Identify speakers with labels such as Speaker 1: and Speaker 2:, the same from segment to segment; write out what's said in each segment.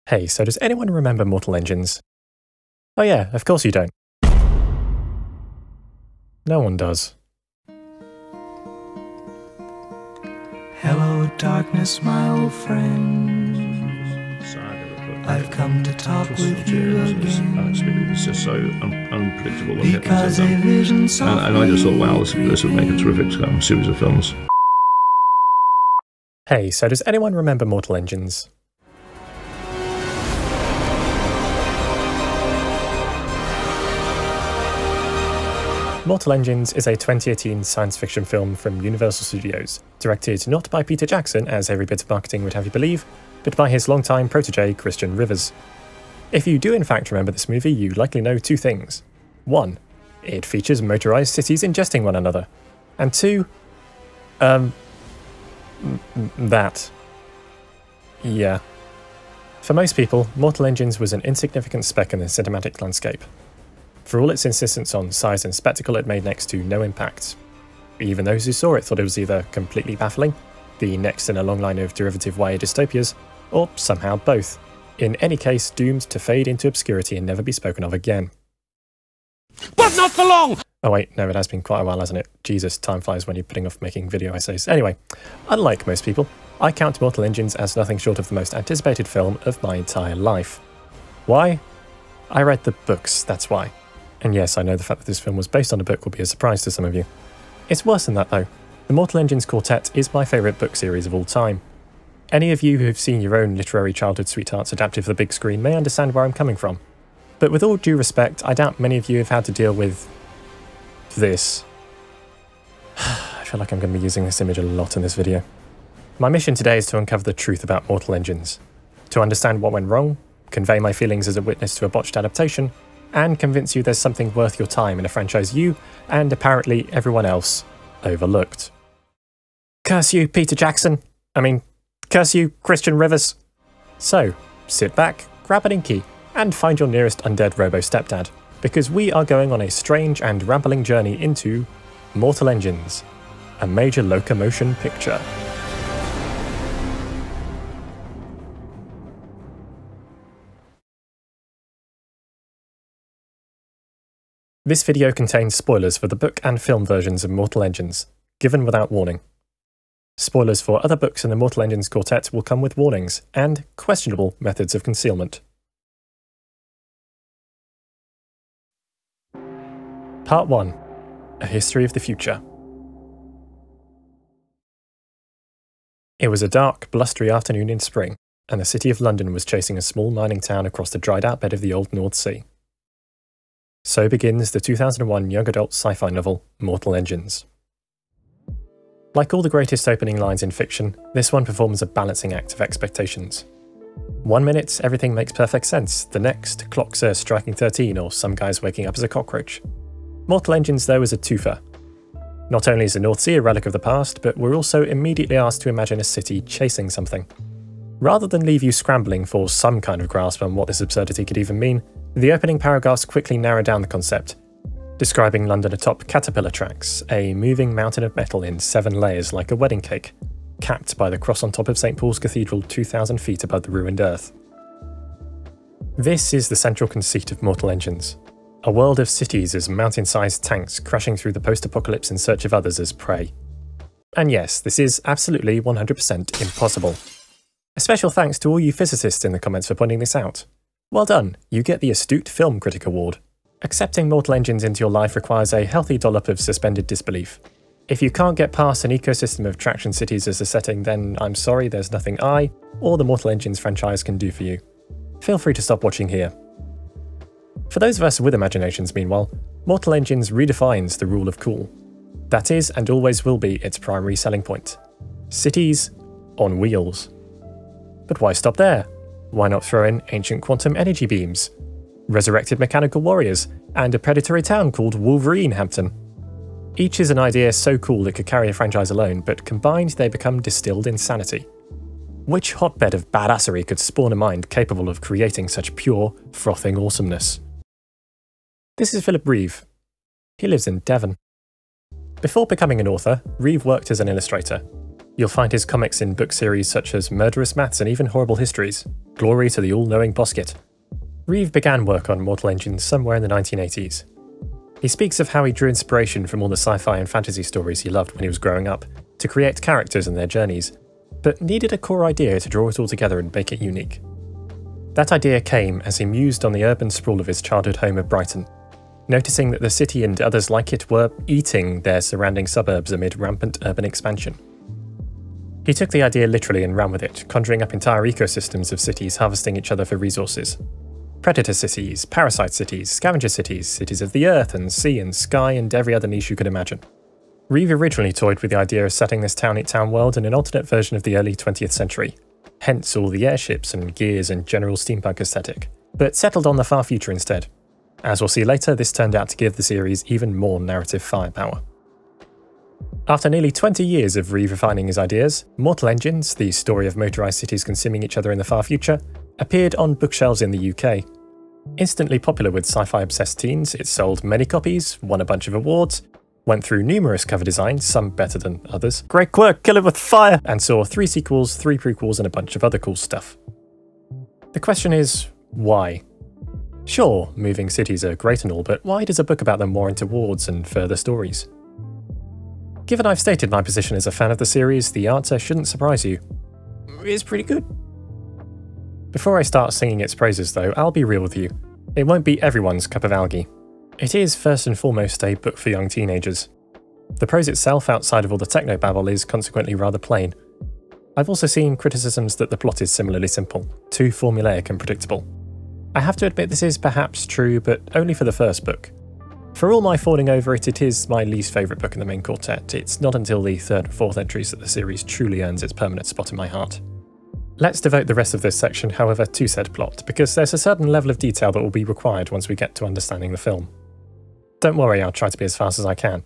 Speaker 1: Hey, so does anyone remember Mortal Engines? Oh yeah, of course you don't. No one does.
Speaker 2: Hello darkness, my old friend. I've come to talk with you again.
Speaker 3: Actually, it's just so unpredictable what
Speaker 2: Because
Speaker 3: happens
Speaker 2: a
Speaker 3: in
Speaker 2: vision
Speaker 3: them. And I just thought, wow, this would make a terrific series of films.
Speaker 1: Hey, so does anyone remember Mortal Engines? Mortal Engines is a 2018 science fiction film from Universal Studios, directed not by Peter Jackson, as every bit of marketing would have you believe, but by his longtime protege Christian Rivers. If you do in fact remember this movie, you likely know two things. 1. It features motorised cities ingesting one another. And 2. That. Yeah. For most people, Mortal Engines was an insignificant speck in the cinematic landscape. For all its insistence on size and spectacle, it made next to no impact. Even those who saw it thought it was either completely baffling, the next in a long line of derivative YA dystopias, or somehow both. In any case, doomed to fade into obscurity and never be spoken of again.
Speaker 4: But not for long!
Speaker 1: Oh wait, no, it has been quite a while, hasn't it? Jesus, time flies when you're putting off making video essays. Anyway, unlike most people, I count Mortal Engines as nothing short of the most anticipated film of my entire life. Why? I read the books, that's why. And yes, I know the fact that this film was based on a book will be a surprise to some of you. It's worse than that though. The Mortal Engines Quartet is my favourite book series of all time. Any of you who have seen your own literary childhood sweethearts adapted for the big screen may understand where I'm coming from. But with all due respect, I doubt many of you have had to deal with this. I feel like I'm going to be using this image a lot in this video. My mission today is to uncover the truth about Mortal Engines, to understand what went wrong, convey my feelings as a witness to a botched adaptation, and convince you there's something worth your time in a franchise you, and apparently everyone else, overlooked. Curse you, Peter Jackson. Curse you, Christian Rivers. So, sit back, grab an inky, and find your nearest undead robo-stepdad, because we are going on a strange and rambling journey into Mortal Engines, a major Locomotion picture. This video contains spoilers for the book and film versions of Mortal Engines, given without warning. Spoilers for other books in the Mortal Engines Quartet will come with warnings and questionable methods of concealment. Part 1. A History of the Future. It was a dark, blustery afternoon in spring, and the city of London was chasing a small mining town across the dried-out bed of the old North Sea. So begins the 2001 young adult sci-fi novel, Mortal Engines. Like all the greatest opening lines in fiction, this one performs a balancing act of expectations. 1 minute, everything makes perfect sense, the next, clocks are striking 13 or some guy's waking up as a cockroach. Mortal Engines, though, is a twofer. Not only is the North Sea a relic of the past, but we're also immediately asked to imagine a city chasing something. Rather than leave you scrambling for some kind of grasp on what this absurdity could even mean, the opening paragraphs quickly narrow down the concept, describing London atop caterpillar tracks, a moving mountain of metal in 7 layers like a wedding cake, capped by the cross on top of St. Paul's Cathedral 2,000 feet above the ruined earth. This is the central conceit of Mortal Engines, a world of cities as mountain-sized tanks crashing through the post-apocalypse in search of others as prey. And yes, this is absolutely 100% impossible. A special thanks to all you physicists in the comments for pointing this out. Well done, you get the Astute Film Critic Award. Accepting Mortal Engines into your life requires a healthy dollop of suspended disbelief. If you can't get past an ecosystem of traction cities as a setting, then I'm sorry, there's nothing I, or the Mortal Engines franchise can do for you. Feel free to stop watching here. For those of us with imaginations, meanwhile, Mortal Engines redefines the rule of cool. That is, and always will be, its primary selling point. Cities on wheels. But why stop there? Why not throw in ancient quantum energy beams, resurrected mechanical warriors, and a predatory town called Wolverinehampton? Each is an idea so cool it could carry a franchise alone, but combined they become distilled insanity. Which hotbed of badassery could spawn a mind capable of creating such pure, frothing awesomeness? This is Philip Reeve. He lives in Devon. Before becoming an author, Reeve worked as an illustrator. You'll find his comics in book series such as Murderous Maths and even Horrible Histories. glory to the all-knowing Bosket. Reeve began work on Mortal Engines somewhere in the 1980s. He speaks of how he drew inspiration from all the sci-fi and fantasy stories he loved when he was growing up, to create characters and their journeys, but needed a core idea to draw it all together and make it unique. That idea came as he mused on the urban sprawl of his childhood home of Brighton, noticing that the city and others like it were eating their surrounding suburbs amid rampant urban expansion. He took the idea literally and ran with it, conjuring up entire ecosystems of cities harvesting each other for resources. Predator cities, parasite cities, scavenger cities, cities of the earth and sea and sky and every other niche you could imagine. Reeve originally toyed with the idea of setting this town-eat-town world in an alternate version of the early 20th century, hence all the airships and gears and general steampunk aesthetic, but settled on the far future instead. As we'll see later, this turned out to give the series even more narrative firepower. After nearly 20 years of Reeve refining his ideas, Mortal Engines, the story of motorised cities consuming each other in the far future, appeared on bookshelves in the UK. Instantly popular with sci-fi obsessed teens, it sold many copies, won a bunch of awards, went through numerous cover designs, some better than others, great quirk, kill it with fire, and saw 3 sequels, 3 prequels and a bunch of other cool stuff. The question is, why? Sure, moving cities are great and all, but why does a book about them warrant awards and further stories? Given I've stated my position as a fan of the series, the answer shouldn't surprise you. It's pretty good. Before I start singing its praises though, I'll be real with you. It won't be everyone's cup of algae. It is first and foremost a book for young teenagers. The prose itself, outside of all the technobabble, is consequently rather plain. I've also seen criticisms that the plot is similarly simple, too formulaic and predictable. I have to admit this is perhaps true, but only for the first book. For all my fawning over it, it is my least favourite book in the main quartet. It's not until the 3rd and 4th entries that the series truly earns its permanent spot in my heart. Let's devote the rest of this section, however, to said plot, because there's a certain level of detail that will be required once we get to understanding the film. Don't worry, I'll try to be as fast as I can.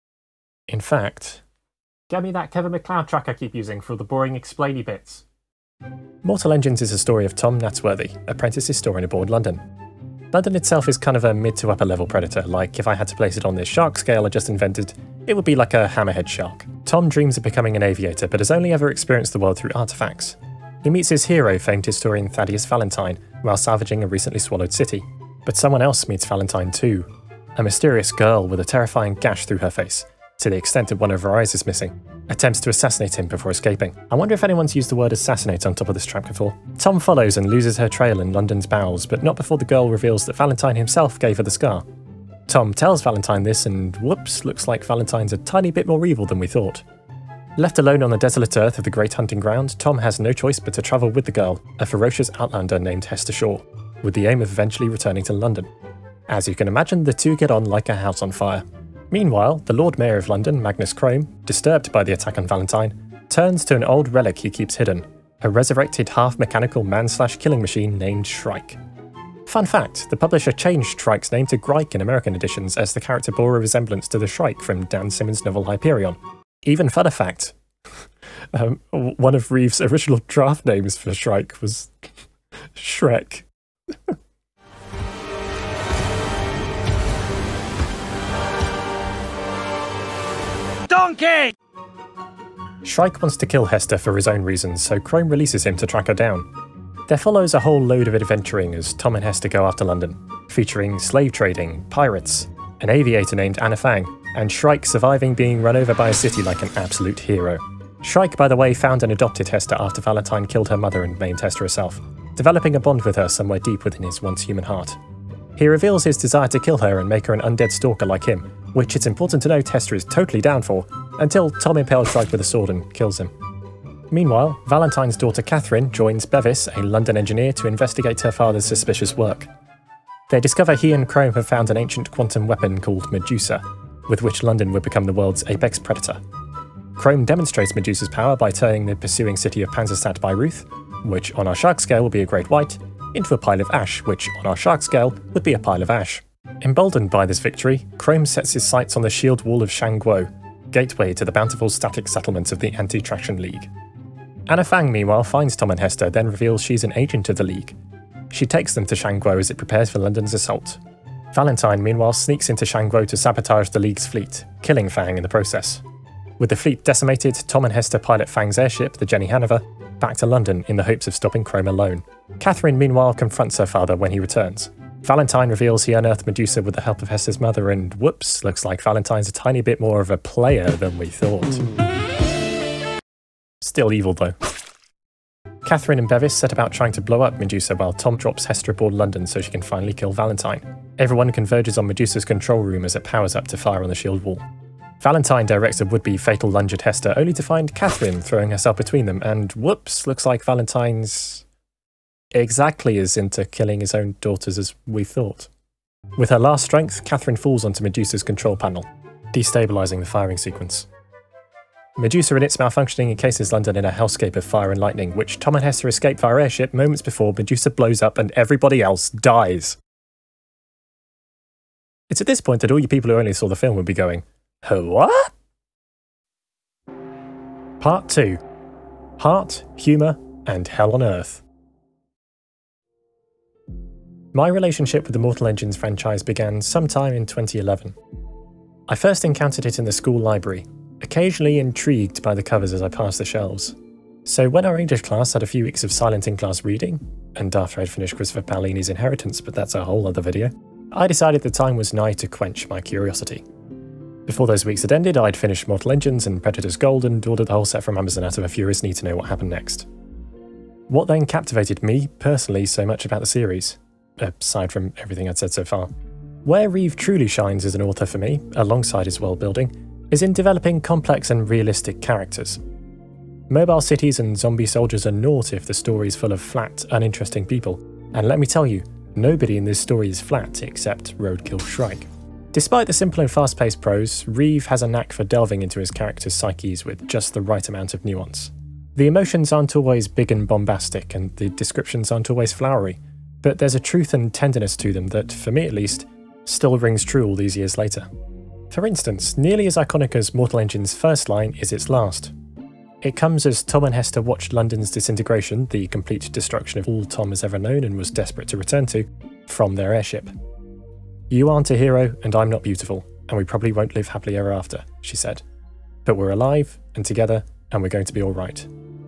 Speaker 1: In fact, get me that Kevin McLeod track I keep using for the boring explainy bits. Mortal Engines is a story of Tom Natsworthy, apprentice historian aboard London. London itself is kind of a mid to upper level predator, like if I had to place it on this shark scale I just invented, it would be like a hammerhead shark. Tom dreams of becoming an aviator, but has only ever experienced the world through artefacts. He meets his hero, famed historian Thaddeus Valentine, while salvaging a recently swallowed city. But someone else meets Valentine too. A mysterious girl with a terrifying gash through her face, to the extent that one of her eyes is missing, attempts to assassinate him before escaping. I wonder if anyone's used the word assassinate on top of this track before. Tom follows and loses her trail in London's bowels, but not before the girl reveals that Valentine himself gave her the scar. Tom tells Valentine this and whoops, looks like Valentine's a tiny bit more evil than we thought. Left alone on the desolate earth of the Great Hunting Ground, Tom has no choice but to travel with the girl, a ferocious outlander named Hester Shaw, with the aim of eventually returning to London. As you can imagine, the two get on like a house on fire. Meanwhile, the Lord Mayor of London, Magnus Crome, disturbed by the attack on Valentine, turns to an old relic he keeps hidden, a resurrected half-mechanical man-slash-killing machine named Shrike. Fun fact, the publisher changed Shrike's name to Grike in American editions as the character bore a resemblance to the Shrike from Dan Simmons' novel Hyperion. Even funner fact, one of Reeve's original draft names for Shrike was Shrek.
Speaker 4: Donkey!
Speaker 1: Shrike wants to kill Hester for his own reasons, so Crome releases him to track her down. There follows a whole load of adventuring as Tom and Hester go after London, featuring slave trading, pirates, an aviator named Anna Fang, and Shrike surviving being run over by a city like an absolute hero. Shrike, by the way, found and adopted Hester after Valentine killed her mother and maimed Hester herself, developing a bond with her somewhere deep within his once human heart. He reveals his desire to kill her and make her an undead stalker like him, which it's important to note Hester is totally down for, until Tom impales Shrike with a sword and kills him. Meanwhile, Valentine's daughter Catherine joins Bevis, a London engineer, to investigate her father's suspicious work. They discover he and Crome have found an ancient quantum weapon called Medusa, with which London would become the world's apex predator. Crome demonstrates Medusa's power by turning the pursuing city of Panzerstadt Bayreuth, which on our shark scale would be a great white, into a pile of ash, which on our shark scale would be a pile of ash. Emboldened by this victory, Crome sets his sights on the shield wall of Shangguo, gateway to the bountiful static settlements of the Anti-Traction League. Anna Fang, meanwhile, finds Tom and Hester, then reveals she's an agent of the League. She takes them to Shangguo as it prepares for London's assault. Valentine, meanwhile, sneaks into Shangguo to sabotage the League's fleet, killing Fang in the process. With the fleet decimated, Tom and Hester pilot Fang's airship, the Jenny Hanover, back to London in the hopes of stopping Chrome alone. Catherine meanwhile confronts her father when he returns. Valentine reveals he unearthed Medusa with the help of Hester's mother, and whoops, looks like Valentine's a tiny bit more of a player than we thought. Still evil though. Catherine and Bevis set about trying to blow up Medusa while Tom drops Hester aboard London so she can finally kill Valentine. Everyone converges on Medusa's control room as it powers up to fire on the shield wall. Valentine directs a would-be fatal lunge at Hester, only to find Catherine throwing herself between them, and whoops, looks like Valentine's exactly as into killing his own daughters as we thought. With her last strength, Catherine falls onto Medusa's control panel, destabilising the firing sequence. Medusa and its malfunctioning encases London in a hellscape of fire and lightning, which Tom and Hester escape via airship moments before Medusa blows up and everybody else dies. It's at this point that all you people who only saw the film would be going, what? Part 2. Heart, Humour, and Hell on Earth. My relationship with the Mortal Engines franchise began sometime in 2011. I first encountered it in the school library, occasionally intrigued by the covers as I passed the shelves. So when our English class had a few weeks of silent in-class reading, and after I'd finished Christopher Paolini's Inheritance, but that's a whole other video, I decided the time was nigh to quench my curiosity. Before those weeks had ended, I'd finished Mortal Engines and Predator's Gold and ordered the whole set from Amazon out of a furious need to know what happened next. What then captivated me, personally, so much about the series, aside from everything I'd said so far? Where Reeve truly shines as an author for me, alongside his world building, is in developing complex and realistic characters. Mobile cities and zombie soldiers are naught if the story's full of flat, uninteresting people, and let me tell you, nobody in this story is flat except Roadkill Shrike. Despite the simple and fast-paced prose, Reeve has a knack for delving into his characters' psyches with just the right amount of nuance. The emotions aren't always big and bombastic, and the descriptions aren't always flowery, but there's a truth and tenderness to them that, for me at least, still rings true all these years later. For instance, nearly as iconic as Mortal Engine's first line is its last. It comes as Tom and Hester watched London's disintegration, the complete destruction of all Tom has ever known and was desperate to return to, from their airship. "You aren't a hero, and I'm not beautiful, and we probably won't live happily ever after," she said. "But we're alive, and together, and we're going to be alright."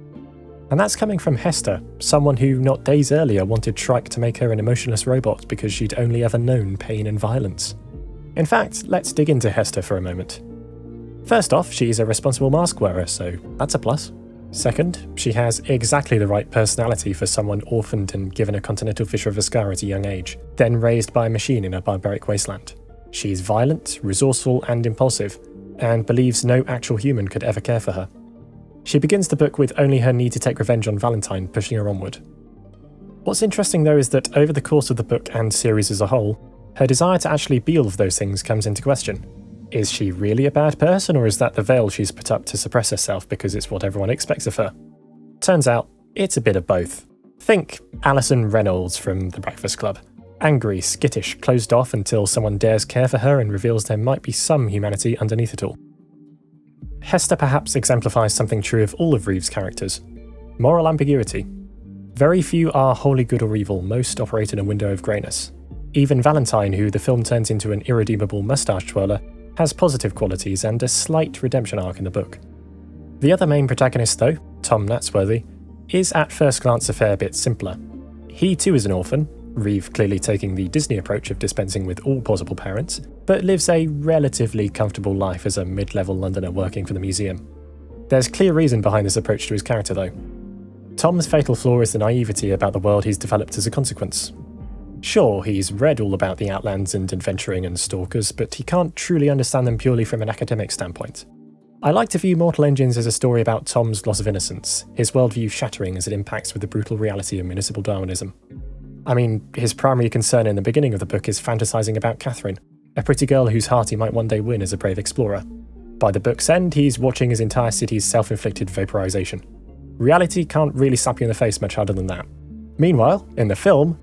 Speaker 1: And that's coming from Hester, someone who not days earlier wanted Shrike to make her an emotionless robot because she'd only ever known pain and violence. In fact, let's dig into Hester for a moment. First off, she's a responsible mask wearer, so that's a plus. Second, she has exactly the right personality for someone orphaned and given a continental fissure of a scar at a young age, then raised by a machine in a barbaric wasteland. She's violent, resourceful, and impulsive, and believes no actual human could ever care for her. She begins the book with only her need to take revenge on Valentine pushing her onward. What's interesting though is that over the course of the book and series as a whole, her desire to actually be all of those things comes into question. Is she really a bad person, or is that the veil she's put up to suppress herself because it's what everyone expects of her? Turns out, it's a bit of both. Think Alison Reynolds from The Breakfast Club. Angry, skittish, closed off until someone dares care for her and reveals there might be some humanity underneath it all. Hester perhaps exemplifies something true of all of Reeve's characters. Moral ambiguity. Very few are wholly good or evil, most operate in a window of greyness. Even Valentine, who the film turns into an irredeemable moustache twirler, has positive qualities and a slight redemption arc in the book. The other main protagonist though, Tom Natsworthy, is at first glance a fair bit simpler. He too is an orphan, Reeve clearly taking the Disney approach of dispensing with all possible parents, but lives a relatively comfortable life as a mid-level Londoner working for the museum. There's clear reason behind this approach to his character though. Tom's fatal flaw is the naivety about the world he's developed as a consequence. Sure, he's read all about the Outlands and adventuring and stalkers, but he can't truly understand them purely from an academic standpoint. I like to view Mortal Engines as a story about Tom's loss of innocence, his worldview shattering as it impacts with the brutal reality of municipal Darwinism. I mean, his primary concern in the beginning of the book is fantasizing about Catherine, a pretty girl whose heart he might one day win as a brave explorer. By the book's end, he's watching his entire city's self-inflicted vaporization. Reality can't really slap you in the face much harder than that. Meanwhile, in the film,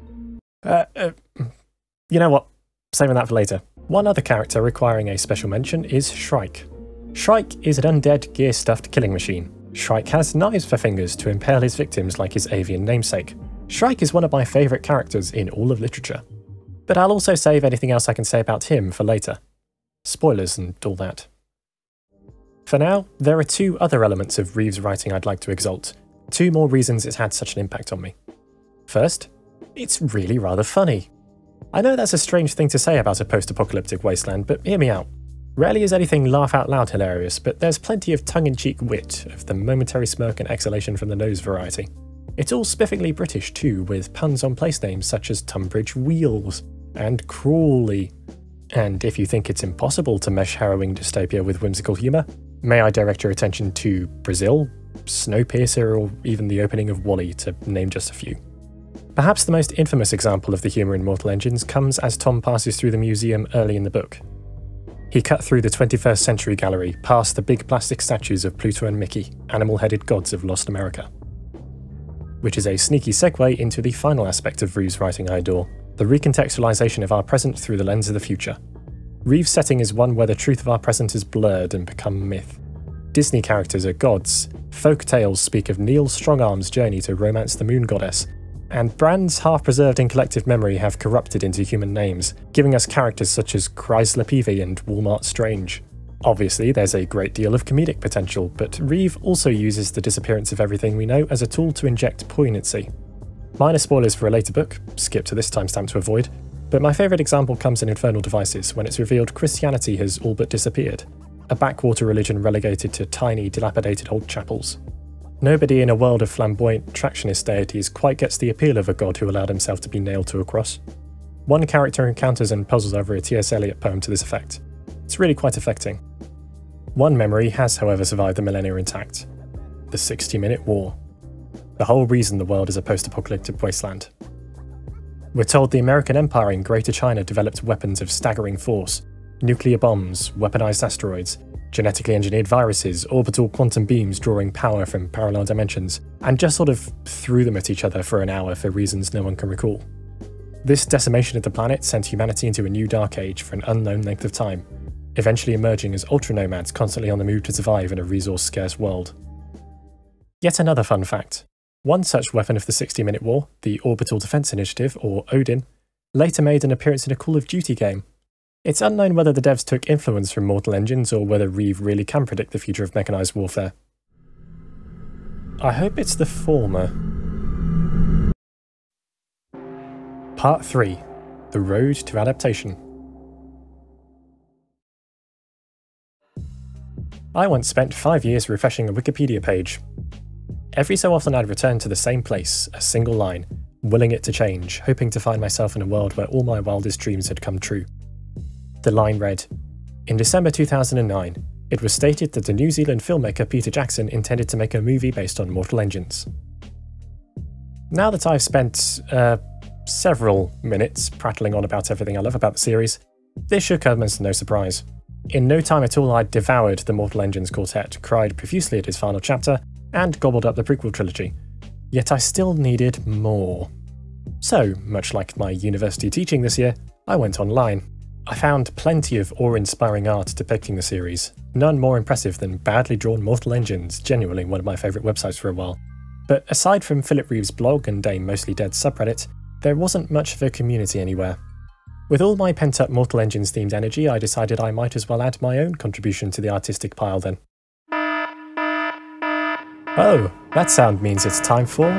Speaker 1: you know what, saving that for later. One other character requiring a special mention is Shrike. Shrike is an undead, gear-stuffed killing machine. Shrike has knives for fingers to impale his victims like his avian namesake. Shrike is one of my favourite characters in all of literature. But I'll also save anything else I can say about him for later. Spoilers and all that. For now, there are two other elements of Reeve's writing I'd like to exalt. Two more reasons it's had such an impact on me. First, it's really rather funny. I know that's a strange thing to say about a post-apocalyptic wasteland, but hear me out. Rarely is anything laugh-out-loud hilarious, but there's plenty of tongue-in-cheek wit, of the momentary smirk and exhalation from the nose variety. It's all spiffingly British too, with puns on place names such as Tunbridge Wheels and Crawley. And if you think it's impossible to mesh harrowing dystopia with whimsical humour, may I direct your attention to Brazil, Snowpiercer, or even the opening of WALL-E, to name just a few. Perhaps the most infamous example of the humour in Mortal Engines comes as Tom passes through the museum early in the book. He cut through the 21st century gallery, past the big plastic statues of Pluto and Mickey, animal-headed gods of lost America. Which is a sneaky segue into the final aspect of Reeves' writing I adore, the recontextualisation of our present through the lens of the future. Reeves' setting is one where the truth of our present is blurred and become myth. Disney characters are gods, folk tales speak of Neil Strongarm's journey to romance the moon goddess, and brands half preserved in collective memory have corrupted into human names, giving us characters such as Chrysler Peavy and Walmart Strange. Obviously, there's a great deal of comedic potential, but Reeve also uses the disappearance of everything we know as a tool to inject poignancy. Minor spoilers for a later book, skip to this timestamp to avoid, but my favourite example comes in Infernal Devices, when it's revealed Christianity has all but disappeared, a backwater religion relegated to tiny, dilapidated old chapels. Nobody in a world of flamboyant, tractionist deities quite gets the appeal of a god who allowed himself to be nailed to a cross. One character encounters and puzzles over a T.S. Eliot poem to this effect. It's really quite affecting. One memory has, however, survived the millennia intact. The 60-minute war. The whole reason the world is a post-apocalyptic wasteland. We're told the American Empire in Greater China developed weapons of staggering force, nuclear bombs, weaponized asteroids, genetically engineered viruses, orbital quantum beams drawing power from parallel dimensions, and just sort of threw them at each other for an hour for reasons no one can recall. This decimation of the planet sent humanity into a new dark age for an unknown length of time, eventually emerging as ultra-nomads constantly on the move to survive in a resource-scarce world. Yet another fun fact. One such weapon of the 60-minute war, the Orbital Defense Initiative, or Odin, later made an appearance in a Call of Duty game. It's unknown whether the devs took influence from Mortal Engines or whether Reeve really can predict the future of mechanised warfare. I hope it's the former. Part 3. The Road to Adaptation. I once spent 5 years refreshing a Wikipedia page. Every so often I'd return to the same place, a single line, willing it to change, hoping to find myself in a world where all my wildest dreams had come true. The line read, "In December 2009, it was stated that the New Zealand filmmaker Peter Jackson intended to make a movie based on Mortal Engines." Now that I've spent several minutes prattling on about everything I love about the series, this should come as no surprise. In no time at all I'd devoured the Mortal Engines quartet, cried profusely at his final chapter, and gobbled up the prequel trilogy. Yet I still needed more. So, much like my university teaching this year, I went online. I found plenty of awe-inspiring art depicting the series, none more impressive than badly drawn Mortal Engines, genuinely one of my favourite websites for a while. But aside from Philip Reeves' blog and a mostly dead subreddit, there wasn't much of a community anywhere. With all my pent-up Mortal Engines themed energy, I decided I might as well add my own contribution to the artistic pile then. Oh, that sound means it's time for...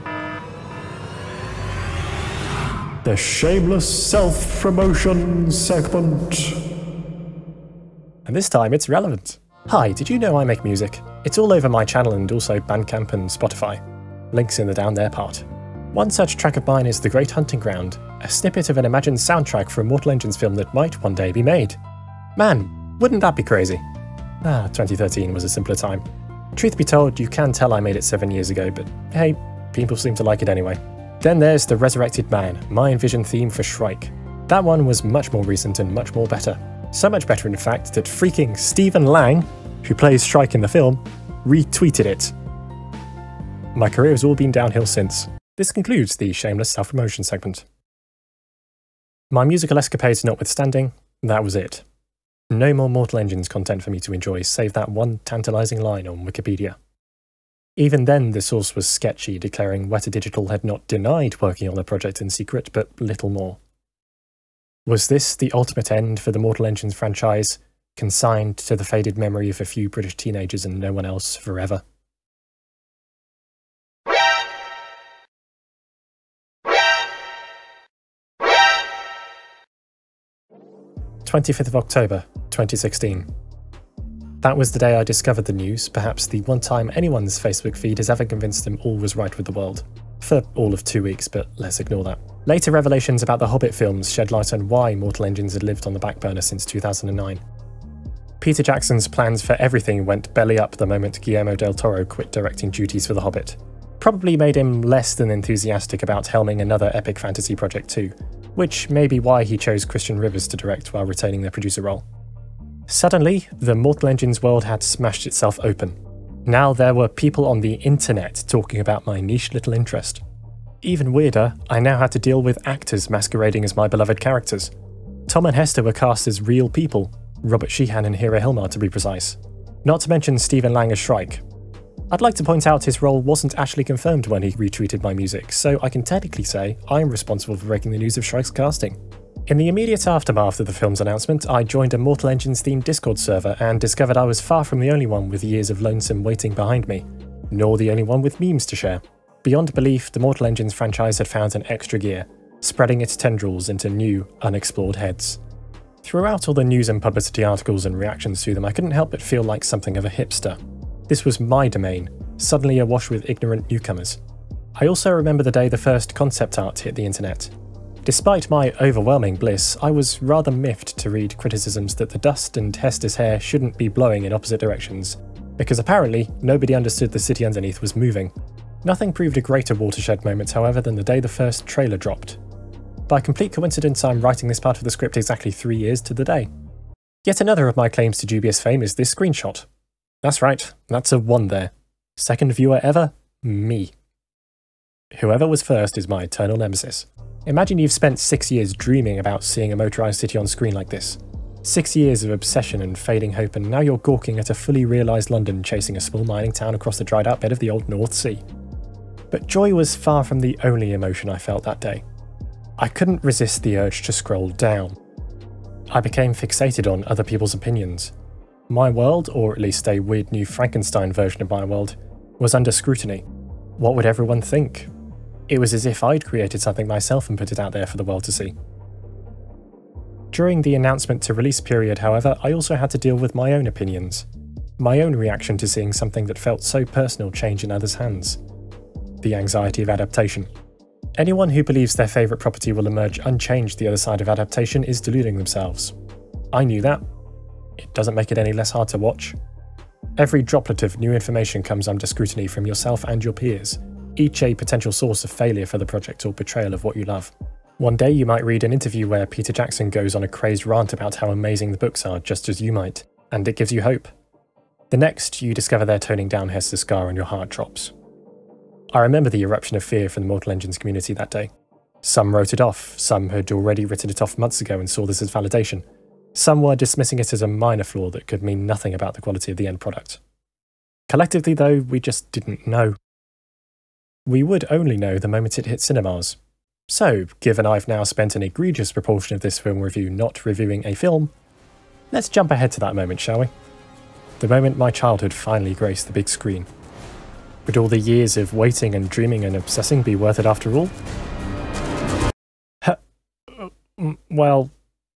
Speaker 1: the shameless self-promotion segment. And this time it's relevant. Hi, did you know I make music? It's all over my channel and also Bandcamp and Spotify. Links in the down there part. One such track of mine is The Great Hunting Ground, a snippet of an imagined soundtrack for a Mortal Engines film that might one day be made. Man, wouldn't that be crazy? 2013 was a simpler time. Truth be told, you can tell I made it 7 years ago, but hey, people seem to like it anyway. Then there's The Resurrected Man, my envisioned theme for Shrike. That one was much more recent and much more better. So much better in fact that freaking Stephen Lang, who plays Shrike in the film, retweeted it. My career has all been downhill since. This concludes the shameless self-promotion segment. My musical escapades notwithstanding, that was it. No more Mortal Engines content for me to enjoy, save that one tantalising line on Wikipedia. Even then, the source was sketchy, declaring Weta Digital had not denied working on the project in secret, but little more. Was this the ultimate end for the Mortal Engines franchise, consigned to the faded memory of a few British teenagers and no one else forever? 25th of October, 2016. That was the day I discovered the news, perhaps the one time anyone's Facebook feed has ever convinced them all was right with the world. For all of 2 weeks, but let's ignore that. Later revelations about the Hobbit films shed light on why Mortal Engines had lived on the back burner since 2009. Peter Jackson's plans for everything went belly up the moment Guillermo del Toro quit directing duties for The Hobbit. Probably made him less than enthusiastic about helming another epic fantasy project too, which may be why he chose Christian Rivers to direct while retaining the producer role. Suddenly, the Mortal Engines world had smashed itself open. Now there were people on the internet talking about my niche little interest. Even weirder, I now had to deal with actors masquerading as my beloved characters. Tom and Hester were cast as real people, Robert Sheehan and Hira Hilmar to be precise. Not to mention Stephen Lang as Shrike. I'd like to point out his role wasn't actually confirmed when he retweeted my music, so I can technically say I'm responsible for breaking the news of Shrike's casting. In the immediate aftermath of the film's announcement, I joined a Mortal Engines themed Discord server and discovered I was far from the only one with years of lonesome waiting behind me, nor the only one with memes to share. Beyond belief, the Mortal Engines franchise had found an extra gear, spreading its tendrils into new, unexplored heads. Throughout all the news and publicity articles and reactions to them, I couldn't help but feel like something of a hipster. This was my domain, suddenly awash with ignorant newcomers. I also remember the day the first concept art hit the internet. Despite my overwhelming bliss, I was rather miffed to read criticisms that the dust and Hester's hair shouldn't be blowing in opposite directions, because apparently nobody understood the city underneath was moving. Nothing proved a greater watershed moment, however, than the day the first trailer dropped. By complete coincidence, I'm writing this part of the script exactly 3 years to the day. Yet another of my claims to dubious fame is this screenshot. That's right, that's a 1 there. Second viewer ever? Me. Whoever was first is my eternal nemesis. Imagine you've spent 6 years dreaming about seeing a motorised city on screen like this. 6 years of obsession and fading hope, and now you're gawking at a fully realised London chasing a small mining town across the dried out bed of the old North Sea. But joy was far from the only emotion I felt that day. I couldn't resist the urge to scroll down. I became fixated on other people's opinions. My world, or at least a weird new Frankenstein version of my world, was under scrutiny. What would everyone think? It was as if I'd created something myself and put it out there for the world to see. During the announcement to release period, however, I also had to deal with my own opinions. My own reaction to seeing something that felt so personal change in others' hands. The anxiety of adaptation. Anyone who believes their favourite property will emerge unchanged the other side of adaptation is deluding themselves. I knew that. It doesn't make it any less hard to watch. Every droplet of new information comes under scrutiny from yourself and your peers, each a potential source of failure for the project or betrayal of what you love. One day you might read an interview where Peter Jackson goes on a crazed rant about how amazing the books are, just as you might, and it gives you hope. The next, you discover they're toning down Hester's scar and your heart drops. I remember the eruption of fear from the Mortal Engines community that day. Some wrote it off, some had already written it off months ago and saw this as validation. Some were dismissing it as a minor flaw that could mean nothing about the quality of the end product. Collectively though, we just didn't know. We would only know the moment it hit cinemas. So, given I've now spent an egregious proportion of this film review not reviewing a film, let's jump ahead to that moment, shall we? The moment my childhood finally graced the big screen. Would all the years of waiting and dreaming and obsessing be worth it after all? Well...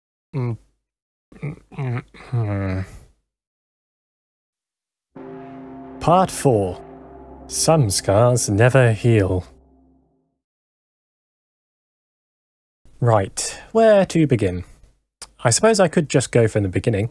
Speaker 1: Part 4. Some scars never heal. Right, where to begin? I suppose I could just go from the beginning.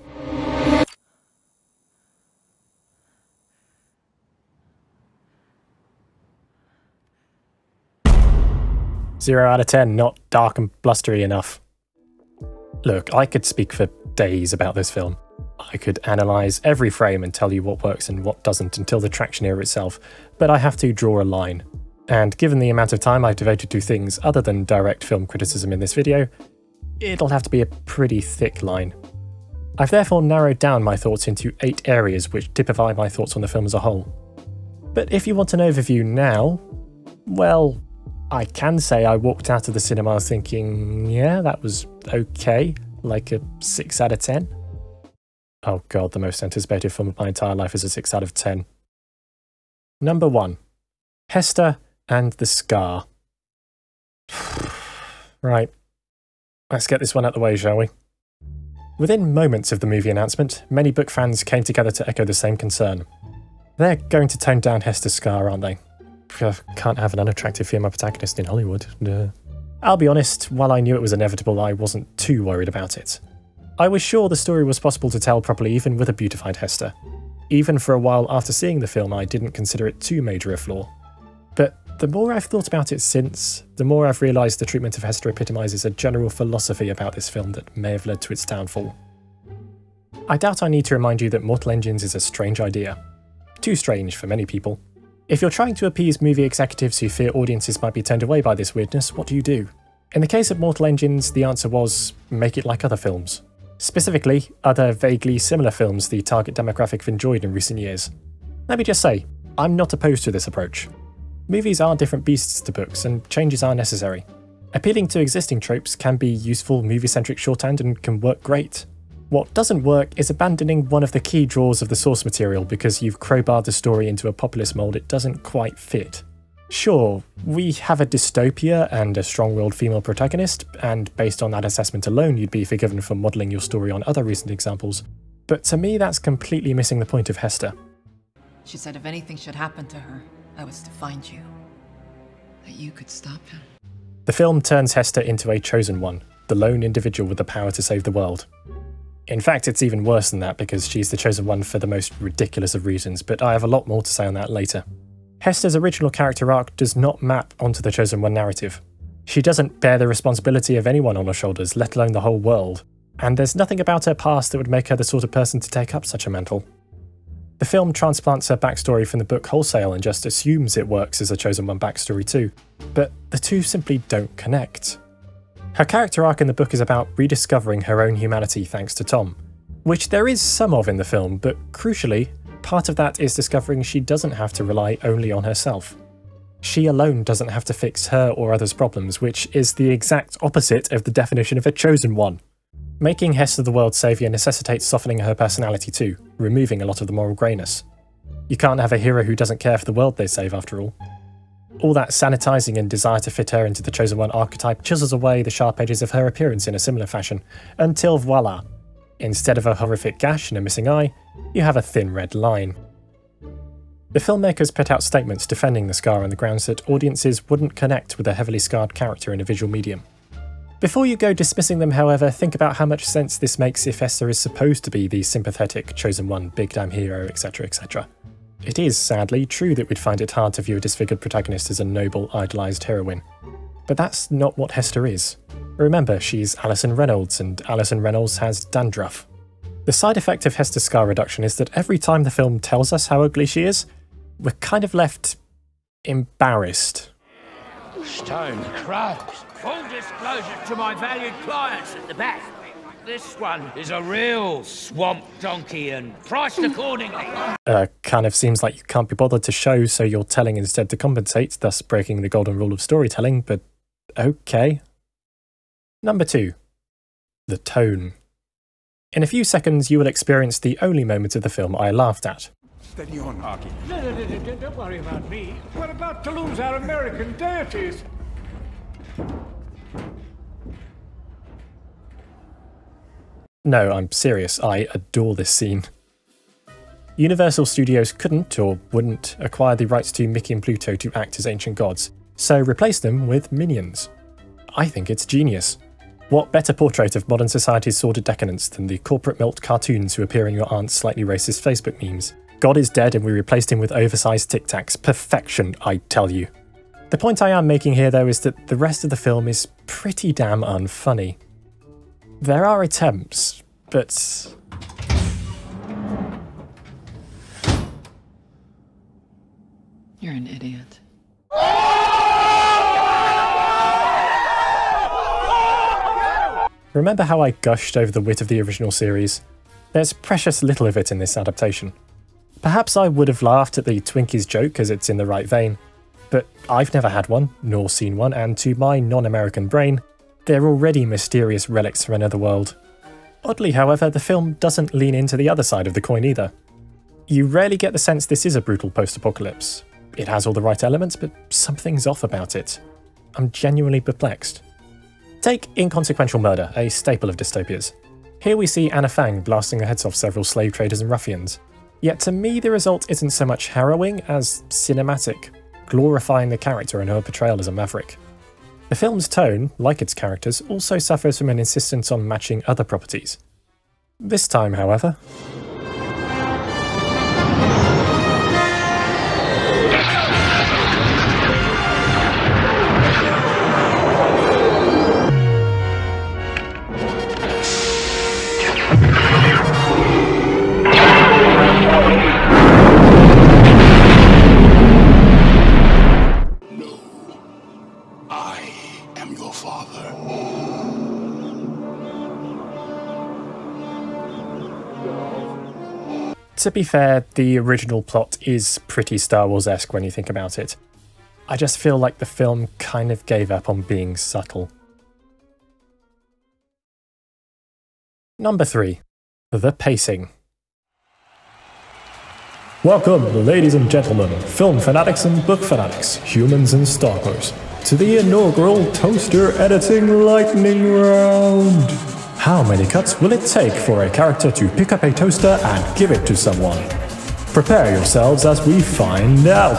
Speaker 1: Zero out of 10, not dark and blustery enough. Look, I could speak for days about this film. I could analyse every frame and tell you what works and what doesn't until the traction era itself, but I have to draw a line. And given the amount of time I've devoted to things other than direct film criticism in this video, it'll have to be a pretty thick line. I've therefore narrowed down my thoughts into 8 areas which typify my thoughts on the film as a whole. But if you want an overview now, well, I can say I walked out of the cinema thinking, yeah, that was okay, like a 6 out of 10. Oh god, the most anticipated film of my entire life is a 6 out of 10. Number 1. Hester and the Scar. Right, let's get this one out the way, shall we? Within moments of the movie announcement, many book fans came together to echo the same concern. They're going to tone down Hester's scar, aren't they? Can't have an unattractive female protagonist in Hollywood. Duh. I'll be honest, while I knew it was inevitable, I wasn't too worried about it. I was sure the story was possible to tell properly even with a beautified Hester. Even for a while after seeing the film, I didn't consider it too major a flaw. But the more I've thought about it since, the more I've realised the treatment of Hester epitomises a general philosophy about this film that may have led to its downfall. I doubt I need to remind you that Mortal Engines is a strange idea. Too strange for many people. If you're trying to appease movie executives who fear audiences might be turned away by this weirdness, what do you do? In the case of Mortal Engines, the answer was, make it like other films. Specifically, other vaguely similar films the target demographic have enjoyed in recent years. Let me just say, I'm not opposed to this approach. Movies are different beasts to books, and changes are necessary. Appealing to existing tropes can be useful movie-centric shorthand and can work great. What doesn't work is abandoning one of the key draws of the source material because you've crowbarred the story into a populist mould it doesn't quite fit. Sure, we have a dystopia and a strong-willed female protagonist, and based on that assessment alone you'd be forgiven for modelling your story on other recent examples, but to me that's completely missing the point of Hester.
Speaker 5: She said if anything should happen to her, I was to find you. That you could stop him.
Speaker 1: The film turns Hester into a chosen one, the lone individual with the power to save the world. In fact, it's even worse than that because she's the chosen one for the most ridiculous of reasons, but I have a lot more to say on that later. Hester's original character arc does not map onto the chosen one narrative. She doesn't bear the responsibility of anyone on her shoulders, let alone the whole world, and there's nothing about her past that would make her the sort of person to take up such a mantle. The film transplants her backstory from the book wholesale and just assumes it works as a chosen one backstory too, but the two simply don't connect. Her character arc in the book is about rediscovering her own humanity thanks to Tom, which there is some of in the film, but crucially, part of that is discovering she doesn't have to rely only on herself. She alone doesn't have to fix her or others' problems, which is the exact opposite of the definition of a chosen one. Making Hester the world's saviour necessitates softening her personality too, removing a lot of the moral greyness. You can't have a hero who doesn't care for the world they save after all. All that sanitising and desire to fit her into the chosen one archetype chisels away the sharp edges of her appearance in a similar fashion, until voila, instead of a horrific gash and a missing eye, you have a thin red line. The filmmakers put out statements defending the scar on the grounds that audiences wouldn't connect with a heavily scarred character in a visual medium. Before you go dismissing them, however, think about how much sense this makes if Hester is supposed to be the sympathetic, chosen one, big damn hero, etc, etc. It is, sadly, true that we'd find it hard to view a disfigured protagonist as a noble, idolised heroine. But that's not what Hester is. Remember, she's Alison Reynolds, and Alison Reynolds has dandruff. The side effect of Hester's scar reduction is that every time the film tells us how ugly she is, we're kind of left embarrassed.
Speaker 4: Stone crows. Full disclosure to my valued clients at the back. This one is a real swamp donkey and priced accordingly.
Speaker 1: Kind of seems like you can't be bothered to show, so you're telling instead to compensate, thus breaking the golden rule of storytelling, but okay. Number 2. The tone. In a few seconds you will experience the only moment of the film I laughed at.
Speaker 6: Steady on, Arky.
Speaker 4: Don't worry about me. We're about to lose our American deities.
Speaker 1: No, I'm serious, I adore this scene. Universal Studios couldn't or wouldn't acquire the rights to Mickey and Pluto to act as ancient gods, so replaced them with minions. I think it's genius. What better portrait of modern society's sordid decadence than the corporate milk cartoons who appear in your aunt's slightly racist Facebook memes? God is dead and we replaced him with oversized Tic Tacs. Perfection, I tell you. The point I am making here though is that the rest of the film is pretty damn unfunny. There are attempts, but...
Speaker 5: You're an idiot.
Speaker 1: Remember how I gushed over the wit of the original series? There's precious little of it in this adaptation. Perhaps I would have laughed at the Twinkies joke as it's in the right vein, but I've never had one, nor seen one, and to my non-American brain, they're already mysterious relics from another world. Oddly, however, the film doesn't lean into the other side of the coin either. You rarely get the sense this is a brutal post-apocalypse. It has all the right elements, but something's off about it. I'm genuinely perplexed. Take Inconsequential Murder, a staple of dystopias. Here we see Anna Fang blasting the heads off several slave traders and ruffians. Yet to me the result isn't so much harrowing as cinematic, glorifying the character and her portrayal as a maverick. The film's tone, like its characters, also suffers from an insistence on matching other properties. This time, however, to be fair, the original plot is pretty Star Wars-esque when you think about it. I just feel like the film kind of gave up on being subtle. Number 3. The pacing. Welcome, ladies and gentlemen, film fanatics and book fanatics, humans and stalkers, to the inaugural Toaster Editing Lightning Round. How many cuts will it take for a character to pick up a toaster and give it to someone? Prepare yourselves as we find out.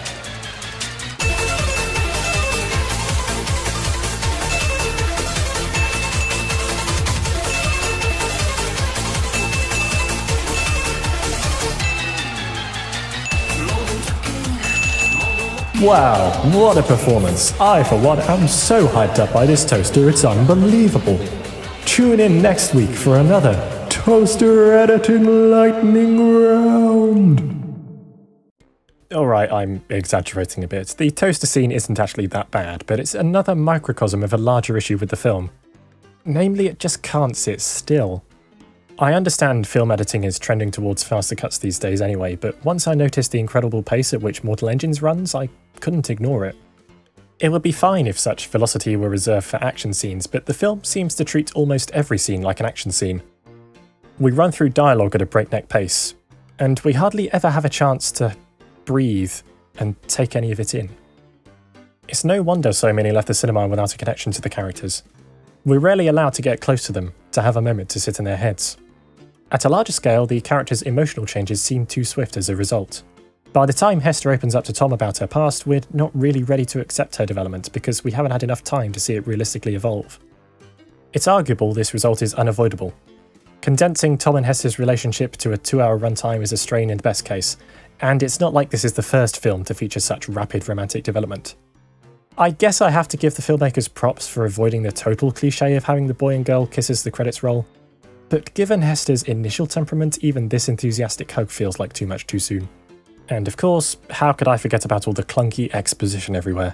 Speaker 1: Wow, what a performance. I, for one, am so hyped up by this toaster, it's unbelievable. Tune in next week for another Toaster Editing Lightning Round. Alright, I'm exaggerating a bit. The toaster scene isn't actually that bad, but it's another microcosm of a larger issue with the film. Namely, it just can't sit still. I understand film editing is trending towards faster cuts these days anyway, but once I noticed the incredible pace at which Mortal Engines runs, I couldn't ignore it. It would be fine if such velocity were reserved for action scenes, but the film seems to treat almost every scene like an action scene. We run through dialogue at a breakneck pace, and we hardly ever have a chance to breathe and take any of it in. It's no wonder so many left the cinema without a connection to the characters. We're rarely allowed to get close to them, to have a moment to sit in their heads. At a larger scale, the characters' emotional changes seem too swift as a result. By the time Hester opens up to Tom about her past, we're not really ready to accept her development because we haven't had enough time to see it realistically evolve. It's arguable this result is unavoidable. Condensing Tom and Hester's relationship to a 2-hour runtime is a strain in the best case, and it's not like this is the first film to feature such rapid romantic development. I guess I have to give the filmmakers props for avoiding the total cliché of having the boy and girl kiss as the credits roll, but given Hester's initial temperament, even this enthusiastic hug feels like too much too soon. And of course, how could I forget about all the clunky exposition everywhere?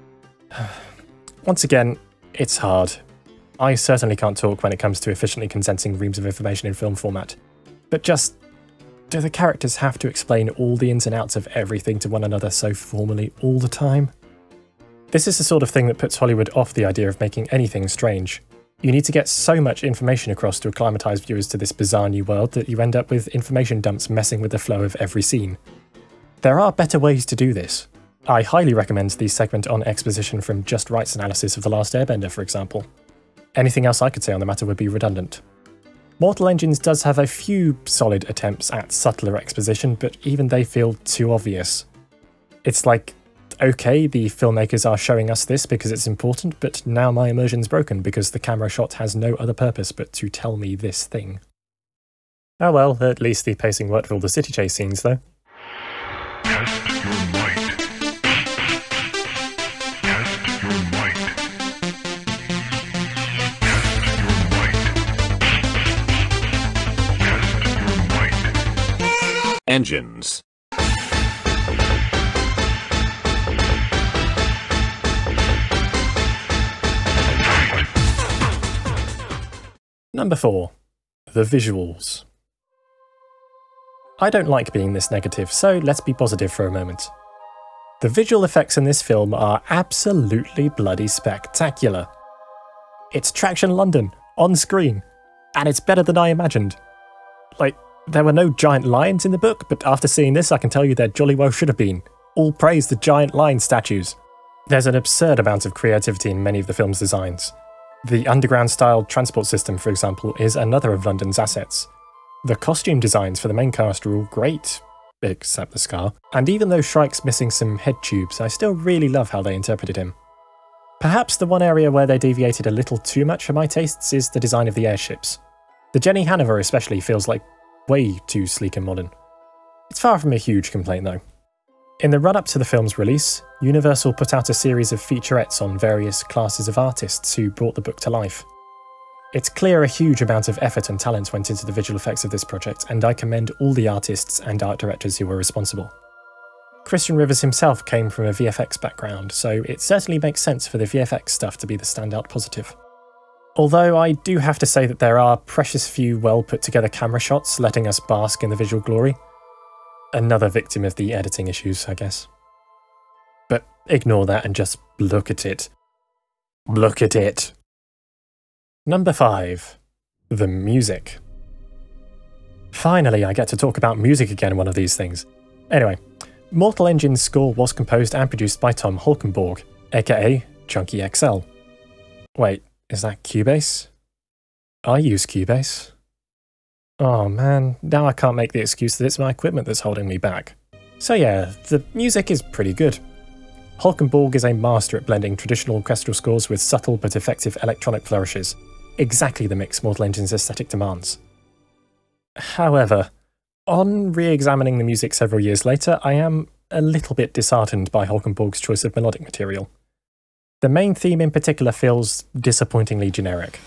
Speaker 1: Once again, it's hard. I certainly can't talk when it comes to efficiently condensing reams of information in film format. But just, do the characters have to explain all the ins and outs of everything to one another so formally all the time? This is the sort of thing that puts Hollywood off the idea of making anything strange. You need to get so much information across to acclimatise viewers to this bizarre new world that you end up with information dumps messing with the flow of every scene. There are better ways to do this. I highly recommend the segment on exposition from Just Right's analysis of The Last Airbender, for example. Anything else I could say on the matter would be redundant. Mortal Engines does have a few solid attempts at subtler exposition, but even they feel too obvious. It's like, okay, the filmmakers are showing us this because it's important, but now my immersion's broken because the camera shot has no other purpose but to tell me this thing. Oh well, at least the pacing worked for all the city chase scenes, though.
Speaker 6: Test your might. Test your might. Test your might. Test your might.
Speaker 7: Engines.
Speaker 1: Number 4. The visuals. I don't like being this negative, so let's be positive for a moment. The visual effects in this film are absolutely bloody spectacular. It's Traction London, on screen, and it's better than I imagined. Like, there were no giant lions in the book, but after seeing this I can tell you there jolly well should have been. All praise the giant lion statues. There's an absurd amount of creativity in many of the film's designs. The underground-styled transport system, for example, is another of London's assets. The costume designs for the main cast are all great, except the scar, and even though Shrike's missing some head tubes, I still really love how they interpreted him. Perhaps the one area where they deviated a little too much for my tastes is the design of the airships. The Jenny Hanover especially feels like way too sleek and modern. It's far from a huge complaint though. In the run-up to the film's release, Universal put out a series of featurettes on various classes of artists who brought the book to life. It's clear a huge amount of effort and talent went into the visual effects of this project, and I commend all the artists and art directors who were responsible. Christian Rivers himself came from a VFX background, so it certainly makes sense for the VFX stuff to be the standout positive. Although I do have to say that there are precious few well put together camera shots letting us bask in the visual glory. Another victim of the editing issues, I guess. But ignore that and just look at it. Look at it! Number 5. The music. Finally, I get to talk about music again one of these things. Anyway, Mortal Engine's score was composed and produced by Tom Holkenborg, aka Chunky XL. Wait, is that Cubase? I use Cubase. Oh man, now I can't make the excuse that it's my equipment that's holding me back. So yeah, the music is pretty good. Holkenborg is a master at blending traditional orchestral scores with subtle but effective electronic flourishes. Exactly the mix Mortal Engine's aesthetic demands. However, on re-examining the music several years later, I am a little bit disheartened by Holkenborg's choice of melodic material. The main theme in particular feels disappointingly generic.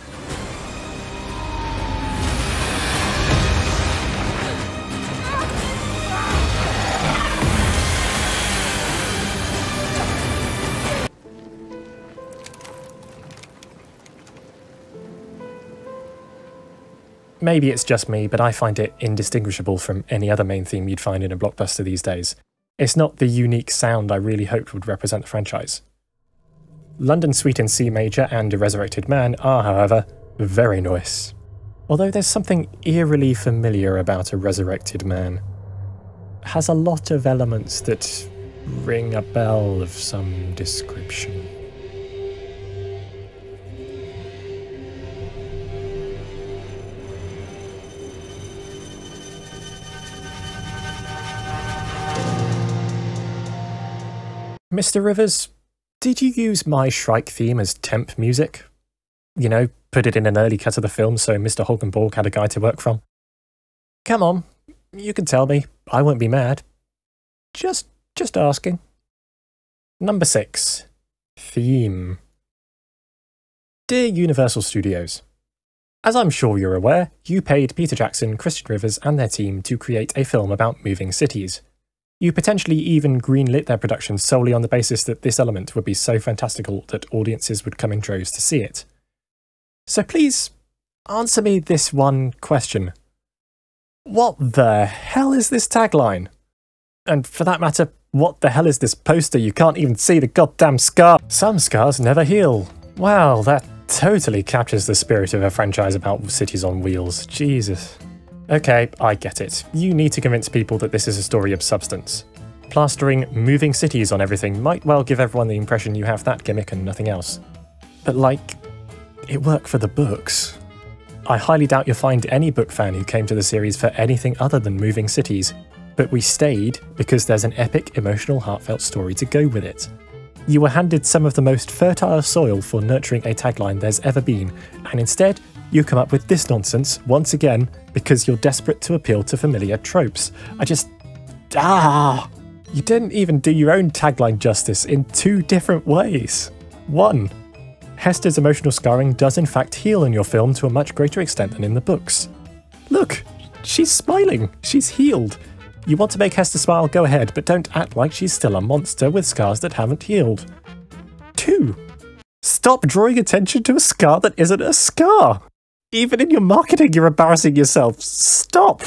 Speaker 1: Maybe it's just me, but I find it indistinguishable from any other main theme you'd find in a blockbuster these days. It's not the unique sound I really hoped would represent the franchise. London Suite in C major and A Resurrected Man are, however, very nice. Although there's something eerily familiar about A Resurrected Man. It has a lot of elements that ring a bell of some description. Mr. Rivers, did you use my Shrike theme as temp music? You know, put it in an early cut of the film so Mr. Holkenborg had a guide to work from? Come on, you can tell me, I won't be mad. Just asking. Number 6. Theme. Dear Universal Studios, as I'm sure you're aware, you paid Peter Jackson, Christian Rivers and their team to create a film about moving cities. You potentially even greenlit their production solely on the basis that this element would be so fantastical that audiences would come in droves to see it. So please, answer me this one question. What the hell is this tagline? And for that matter, what the hell is this poster? You can't even see the goddamn scar. Some scars never heal. Wow, that totally captures the spirit of a franchise about cities on wheels. Jesus. Okay, I get it. You need to convince people that this is a story of substance. Plastering moving cities on everything might well give everyone the impression you have that gimmick and nothing else. But like, it worked for the books. I highly doubt you'll find any book fan who came to the series for anything other than moving cities, but we stayed because there's an epic, emotional, heartfelt story to go with it. You were handed some of the most fertile soil for nurturing a tagline there's ever been, and instead, you come up with this nonsense, once again, because you're desperate to appeal to familiar tropes. You didn't even do your own tagline justice in 2 different ways. 1. Hester's emotional scarring does in fact heal in your film to a much greater extent than in the books. Look, she's smiling, she's healed. You want to make Hester smile, go ahead, but don't act like she's still a monster with scars that haven't healed. 2. Stop drawing attention to a scar that isn't a scar. Even in your marketing, you're embarrassing yourself. Stop!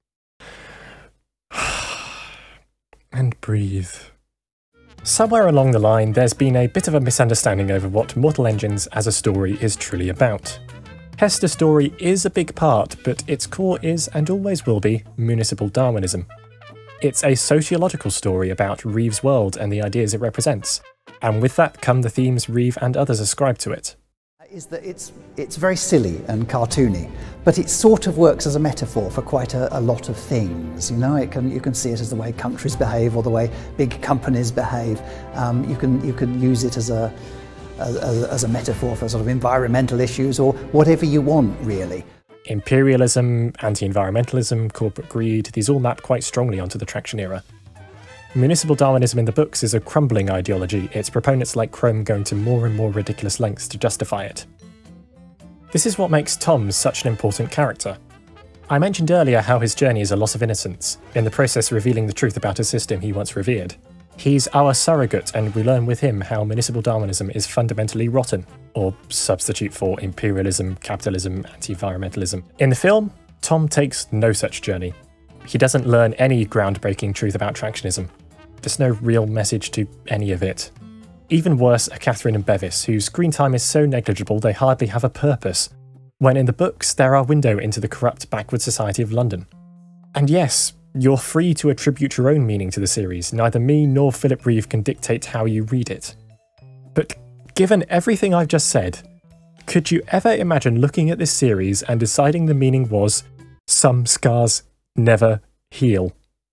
Speaker 1: And breathe. Somewhere along the line, there's been a bit of a misunderstanding over what Mortal Engines as a story is truly about. Hester's story is a big part, but its core is, and always will be, municipal Darwinism. It's a sociological story about Reeve's world and the ideas it represents, and with that come the themes Reeve and others ascribe to it.
Speaker 7: is that it's very silly and cartoony, but it sort of works as a metaphor for quite a lot of things. You know, you can see it as the way countries behave or the way big companies behave. You can use it as a metaphor for sort of environmental issues or whatever you want, really.
Speaker 1: Imperialism, anti-environmentalism, corporate greed, these all map quite strongly onto the traction era. Municipal Darwinism in the books is a crumbling ideology, its proponents like Crome going to more and more ridiculous lengths to justify it. This is what makes Tom such an important character. I mentioned earlier how his journey is a loss of innocence, in the process revealing the truth about a system he once revered. He's our surrogate, and we learn with him how municipal Darwinism is fundamentally rotten, or substitute for imperialism, capitalism, anti-environmentalism. In the film, Tom takes no such journey. He doesn't learn any groundbreaking truth about tractionism. There's no real message to any of it. Even worse are Catherine and Bevis, whose screen time is so negligible they hardly have a purpose, when in the books they're our window into the corrupt backward society of London. And yes, you're free to attribute your own meaning to the series, neither me nor Philip Reeve can dictate how you read it. But given everything I've just said, could you ever imagine looking at this series and deciding the meaning was, some scars never heal?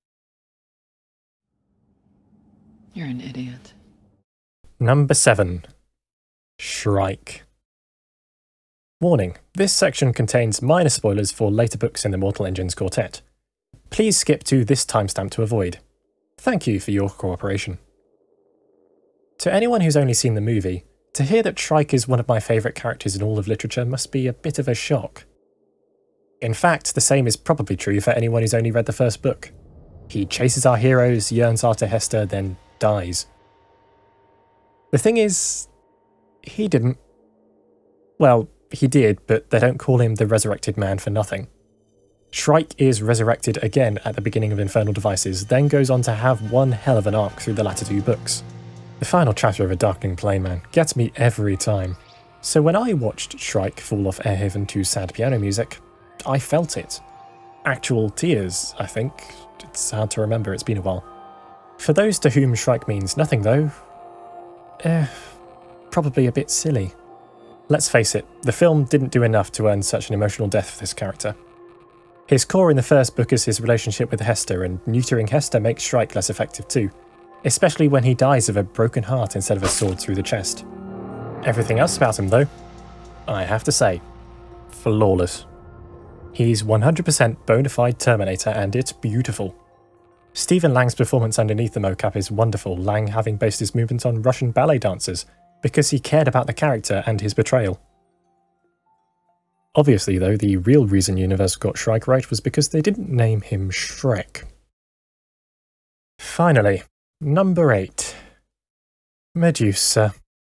Speaker 5: You're an idiot.
Speaker 1: Number 7. Shrike. Warning, this section contains minor spoilers for later books in the Mortal Engines quartet. Please skip to this timestamp to avoid. Thank you for your cooperation. To anyone who's only seen the movie, to hear that Shrike is one of my favourite characters in all of literature must be a bit of a shock. In fact, the same is probably true for anyone who's only read the first book. He chases our heroes, yearns after Hester, then dies. The thing is, he didn't. Well, he did, but they don't call him the Resurrected Man for nothing. Shrike is resurrected again at the beginning of Infernal Devices, then goes on to have one hell of an arc through the latter 2 books. The final chapter of A Darkening Plane, man, gets me every time. So when I watched Shrike fall off Airhaven to sad piano music, I felt it. Actual tears, I think. It's hard to remember, it's been a while. For those to whom Shrike means nothing though, probably a bit silly. Let's face it, the film didn't do enough to earn such an emotional death for this character. His core in the first book is his relationship with Hester, and neutering Hester makes Shrike less effective too, especially when he dies of a broken heart instead of a sword through the chest. Everything else about him though, I have to say, flawless. He's 100% bona fide Terminator and it's beautiful. Stephen Lang's performance underneath the mocap is wonderful, Lang having based his movements on Russian ballet dancers, because he cared about the character and his betrayal. Obviously though, the real reason Universal got Shrike right was because they didn't name him Shrek. Finally, number 8. Medusa.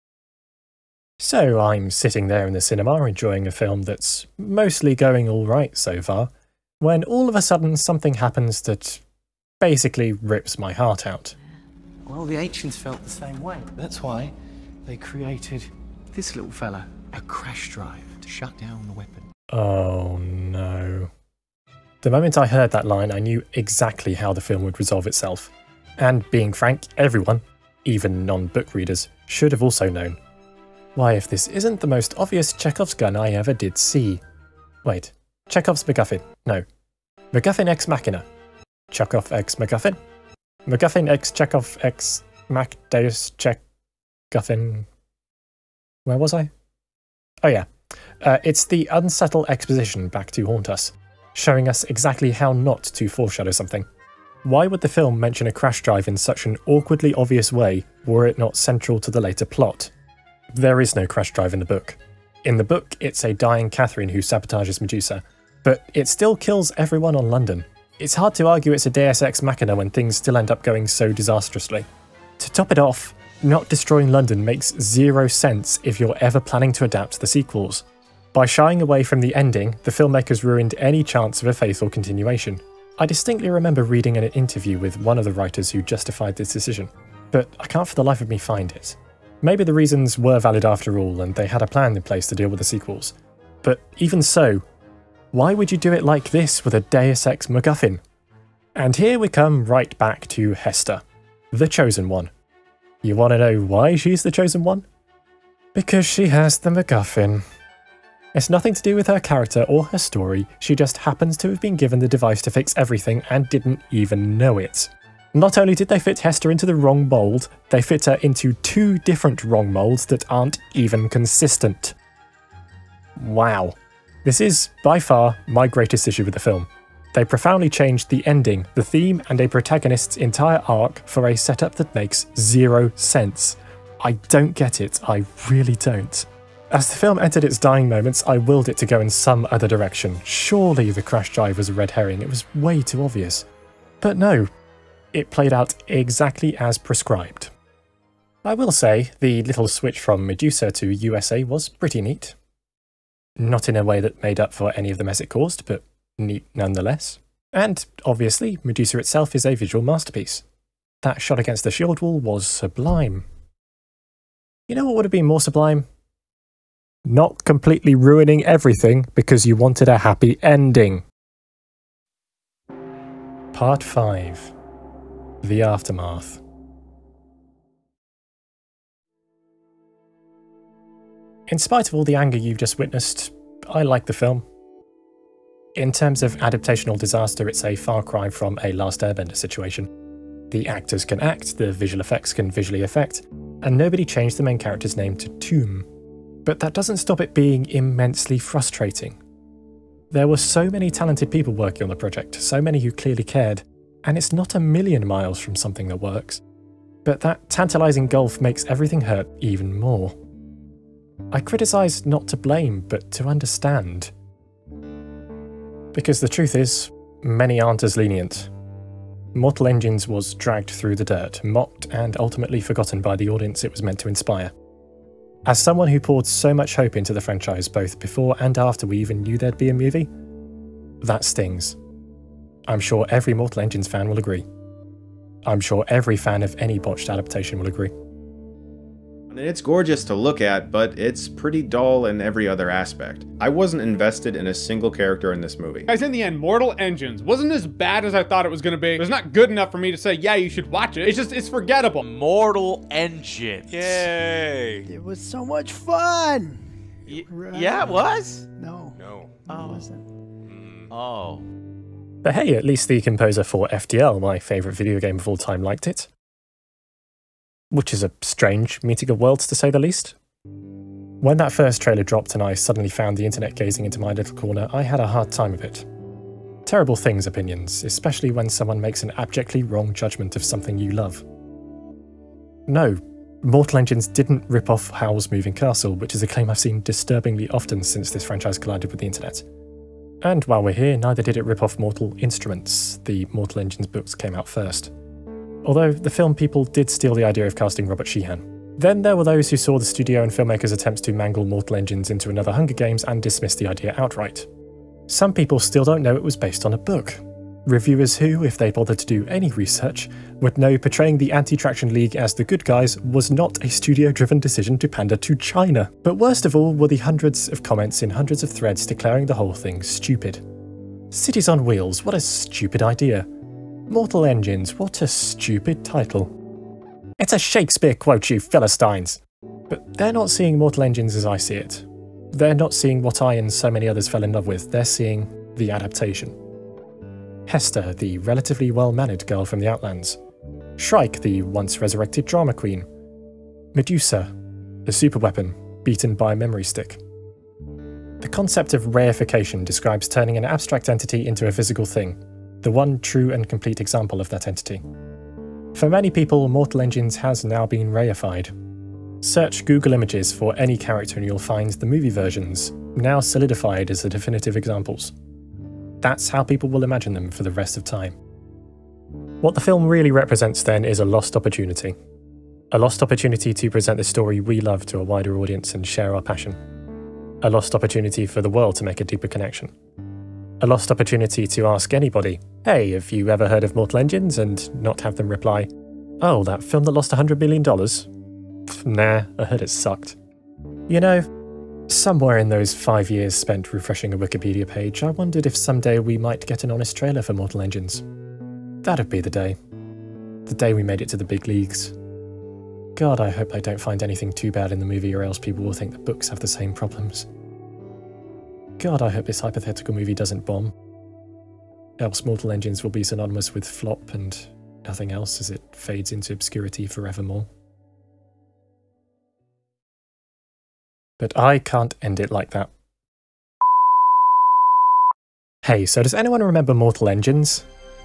Speaker 1: So I'm sitting there in the cinema enjoying a film that's mostly going alright so far, when all of a sudden something happens that basically rips my heart out.
Speaker 8: Well, the ancients felt the same way. That's why they created this little fella, a crash drive to shut down the weapon.
Speaker 1: Oh no. The moment I heard that line, I knew exactly how the film would resolve itself. And being frank, everyone, even non-book readers, should have also known. Why, if this isn't the most obvious Chekhov's gun I ever did see. Wait, Chekhov's MacGuffin? No. MacGuffin Ex Machina. Chekhov X MacGuffin? MacGuffin X Chekhov X Mac Deus Chekhguffin. Where was I? Oh yeah. It's the unsubtle exposition back to haunt us, showing us exactly how not to foreshadow something. Why would the film mention a crash drive in such an awkwardly obvious way were it not central to the later plot? There is no crash drive in the book. In the book, it's a dying Catherine who sabotages Medusa, but it still kills everyone on London. It's hard to argue it's a Deus Ex Machina when things still end up going so disastrously. To top it off, not destroying London makes zero sense if you're ever planning to adapt the sequels. By shying away from the ending, the filmmakers ruined any chance of a faithful continuation. I distinctly remember reading an interview with one of the writers who justified this decision, but I can't for the life of me find it. Maybe the reasons were valid after all and they had a plan in place to deal with the sequels. But even so, why would you do it like this with a Deus Ex MacGuffin? And here we come right back to Hester, the Chosen One. You want to know why she's the Chosen One? Because she has the MacGuffin. It's nothing to do with her character or her story, she just happens to have been given the device to fix everything and didn't even know it. Not only did they fit Hester into the wrong mould, they fit her into 2 different wrong moulds that aren't even consistent. Wow. This is, by far, my greatest issue with the film. They profoundly changed the ending, the theme, and a protagonist's entire arc for a setup that makes 0 sense. I don't get it, I really don't. As the film entered its dying moments, I willed it to go in some other direction. Surely the crash drive was a red herring, it was way too obvious. But no, it played out exactly as prescribed. I will say, the little switch from Medusa to USA was pretty neat. Not in a way that made up for any of the mess it caused, but neat nonetheless. And, obviously, Medusa itself is a visual masterpiece. That shot against the shield wall was sublime. You know what would have been more sublime? Not completely ruining everything because you wanted a happy ending. Part 5. The Aftermath. In spite of all the anger you've just witnessed, I like the film. In terms of adaptational disaster, it's a far cry from a Last Airbender situation. The actors can act, the visual effects can visually affect, and nobody changed the main character's name to Tomb. But that doesn't stop it being immensely frustrating. There were so many talented people working on the project, so many who clearly cared, and it's not a million miles from something that works. But that tantalising gulf makes everything hurt even more. I criticise not to blame, but to understand. Because the truth is, many aren't as lenient. Mortal Engines was dragged through the dirt, mocked and ultimately forgotten by the audience it was meant to inspire. As someone who poured so much hope into the franchise both before and after we even knew there'd be a movie, that stings. I'm sure every Mortal Engines fan will agree. I'm sure every fan of any botched adaptation will agree.
Speaker 9: It's gorgeous to look at, but it's pretty dull in every other aspect. I wasn't invested in a single character in this movie.
Speaker 10: Guys, in the end, Mortal Engines wasn't as bad as I thought it was gonna be. It's not good enough for me to say, yeah, you should watch it. It's forgettable.
Speaker 11: Mortal Engines.
Speaker 12: Yay.
Speaker 13: It was so much fun.
Speaker 11: Right? Yeah, it was?
Speaker 13: No.
Speaker 11: Oh.
Speaker 13: It wasn't.
Speaker 11: Oh.
Speaker 1: But hey, at least the composer for FDL, my favourite video game of all time, liked it. Which is a strange meeting of worlds, to say the least. When that first trailer dropped and I suddenly found the internet gazing into my little corner, I had a hard time of it. Terrible things, opinions, especially when someone makes an abjectly wrong judgment of something you love. No, Mortal Engines didn't rip off Howl's Moving Castle, which is a claim I've seen disturbingly often since this franchise collided with the internet. And while we're here, neither did it rip off Mortal Instruments. The Mortal Engines books came out first. Although the film people did steal the idea of casting Robert Sheehan. Then there were those who saw the studio and filmmakers' attempts to mangle Mortal Engines into another Hunger Games and dismissed the idea outright. Some people still don't know it was based on a book. Reviewers who, if they bothered to do any research, would know portraying the Anti-Traction League as the good guys was not a studio-driven decision to pander to China. But worst of all were the hundreds of comments in hundreds of threads declaring the whole thing stupid. Cities on Wheels, what a stupid idea. Mortal Engines, what a stupid title. It's a Shakespeare quote, you Philistines! But they're not seeing Mortal Engines as I see it. They're not seeing what I and so many others fell in love with, they're seeing the adaptation. Hester, the relatively well-mannered girl from the Outlands. Shrike, the once-resurrected drama queen. Medusa, the superweapon, beaten by a memory stick. The concept of reification describes turning an abstract entity into a physical thing, the one true and complete example of that entity. For many people, Mortal Engines has now been reified. Search Google Images for any character and you'll find the movie versions, now solidified as the definitive examples. That's how people will imagine them for the rest of time. What the film really represents then is a lost opportunity. A lost opportunity to present the story we love to a wider audience and share our passion. A lost opportunity for the world to make a deeper connection. A lost opportunity to ask anybody, hey, have you ever heard of Mortal Engines? And not have them reply, oh, that film that lost $100 million? Nah, I heard it sucked. You know, somewhere in those 5 years spent refreshing a Wikipedia page, I wondered if someday we might get an honest trailer for Mortal Engines. That'd be the day. The day we made it to the big leagues. God, I hope I don't find anything too bad in the movie or else people will think the books have the same problems. God, I hope this hypothetical movie doesn't bomb. Else Mortal Engines will be synonymous with flop and nothing else as it fades into obscurity forevermore. But I can't end it like that. Hey, so does anyone remember Mortal Engines?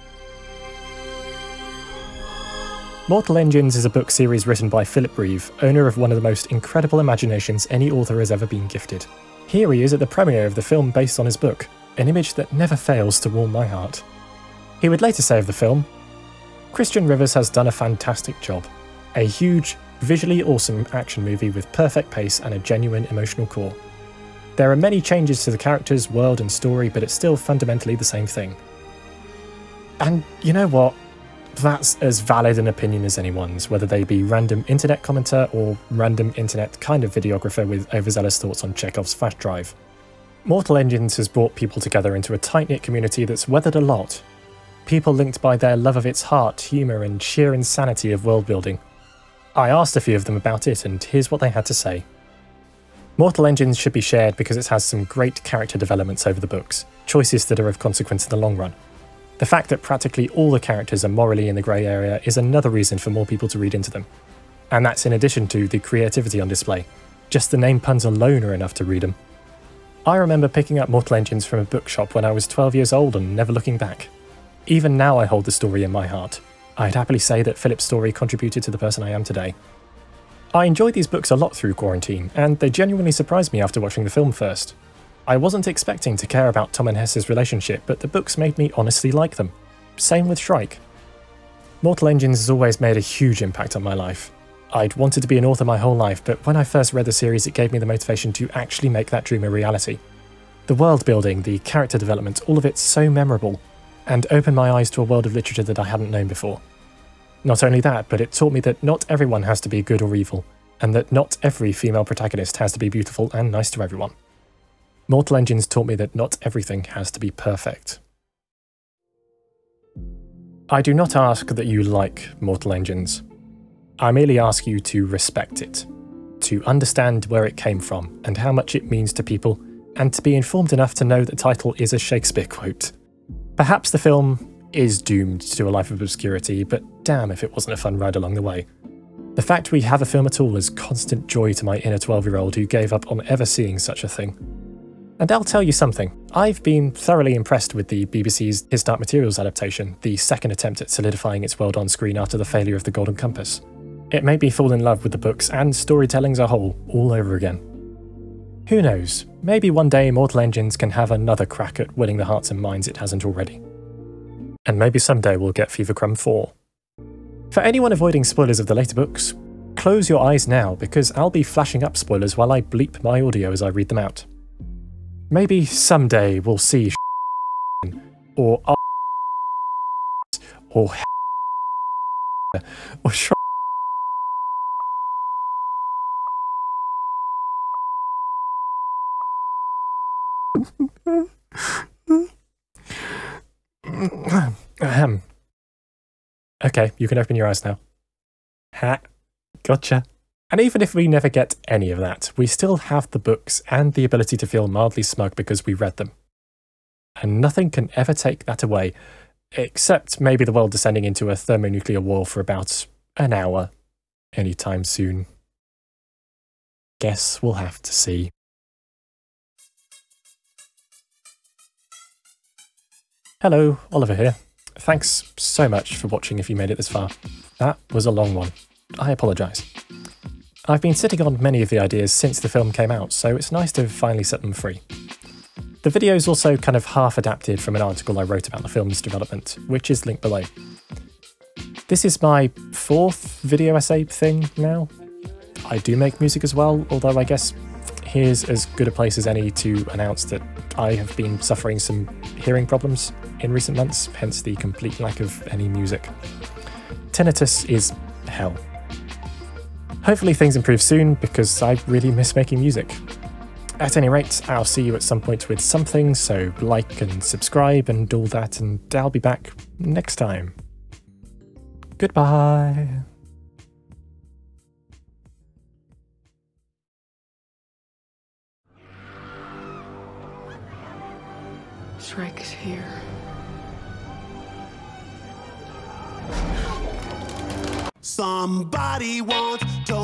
Speaker 1: Mortal Engines is a book series written by Philip Reeve, owner of one of the most incredible imaginations any author has ever been gifted. Here he is at the premiere of the film based on his book, an image that never fails to warm my heart. He would later say of the film, "Christian Rivers has done a fantastic job. A huge, visually awesome action movie with perfect pace and a genuine emotional core. There are many changes to the characters, world and story, but it's still fundamentally the same thing." And you know what? That's as valid an opinion as anyone's, whether they be random internet commenter or random internet kind of videographer with overzealous thoughts on Chekhov's flash drive. Mortal Engines has brought people together into a tight-knit community that's weathered a lot. People linked by their love of its heart, humour and sheer insanity of world building. I asked a few of them about it and here's what they had to say. Mortal Engines should be shared because it has some great character developments over the books, choices that are of consequence in the long run. The fact that practically all the characters are morally in the grey area is another reason for more people to read into them. And that's in addition to the creativity on display. Just the name puns alone are enough to read them. I remember picking up Mortal Engines from a bookshop when I was 12 years old and never looking back. Even now I hold the story in my heart. I'd happily say that Philip's story contributed to the person I am today. I enjoyed these books a lot through quarantine, and they genuinely surprised me after watching the film first. I wasn't expecting to care about Tom and Hester's relationship, but the books made me honestly like them. Same with Shrike. Mortal Engines has always made a huge impact on my life. I'd wanted to be an author my whole life, but when I first read the series it gave me the motivation to actually make that dream a reality. The world building, the character development, all of it's so memorable, and opened my eyes to a world of literature that I hadn't known before. Not only that, but it taught me that not everyone has to be good or evil, and that not every female protagonist has to be beautiful and nice to everyone. Mortal Engines taught me that not everything has to be perfect. I do not ask that you like Mortal Engines. I merely ask you to respect it, to understand where it came from and how much it means to people, and to be informed enough to know the title is a Shakespeare quote. Perhaps the film is doomed to a life of obscurity, but damn if it wasn't a fun ride along the way. The fact we have a film at all is constant joy to my inner 12-year-old who gave up on ever seeing such a thing. And I'll tell you something, I've been thoroughly impressed with the BBC's His Dark Materials adaptation, the second attempt at solidifying its world on screen after the failure of The Golden Compass. It made me fall in love with the books and storytelling as a whole, all over again. Who knows, maybe one day Mortal Engines can have another crack at winning the hearts and minds it hasn't already. And maybe someday we'll get Fever Crumb 4. For anyone avoiding spoilers of the later books, close your eyes now because I'll be flashing up spoilers while I bleep my audio as I read them out. Maybe someday we'll see or or Shrike. Okay, you can open your eyes now. Ha, gotcha. And even if we never get any of that, we still have the books and the ability to feel mildly smug because we read them. And nothing can ever take that away, except maybe the world descending into a thermonuclear war for about an hour anytime soon. Guess we'll have to see. Hello, Oliver here. Thanks so much for watching if you made it this far. That was a long one. I apologise. I've been sitting on many of the ideas since the film came out, so it's nice to finally set them free. The video is also kind of half adapted from an article I wrote about the film's development, which is linked below. This is my 4th video essay thing now. I do make music as well, although I guess here's as good a place as any to announce that I have been suffering some hearing problems in recent months, hence the complete lack of any music. Tinnitus is hell. Hopefully things improve soon, because I really miss making music. At any rate, I'll see you at some point with something, so like and subscribe and all that, and I'll be back next time. Goodbye.
Speaker 12: Shrike is here.
Speaker 2: Somebody once told